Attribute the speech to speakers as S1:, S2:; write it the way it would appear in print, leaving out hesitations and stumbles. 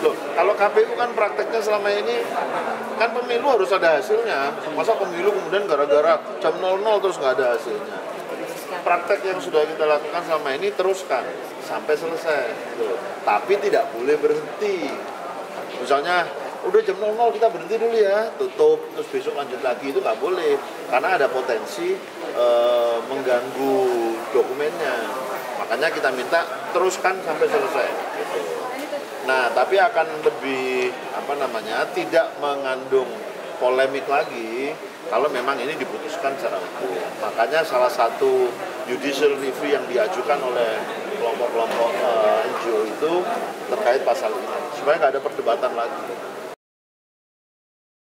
S1: Loh, kalau KPU kan prakteknya selama ini kan pemilu harus ada hasilnya. Masa pemilu kemudian gara-gara jam 00 terus nggak ada hasilnya. Praktek yang sudah kita lakukan selama ini teruskan sampai selesai. Loh, tapi tidak boleh berhenti. Misalnya udah jam 00 kita berhenti dulu ya, tutup terus besok lanjut lagi, itu nggak boleh karena ada potensi mengganggu dokumennya. Makanya kita minta teruskan sampai selesai. Gitu. Nah, tapi akan lebih tidak mengandung polemik lagi kalau memang ini diputuskan secara hukum. Makanya salah satu judicial review yang diajukan oleh kelompok-kelompok NGO itu terkait pasal ini supaya nggak ada perdebatan lagi.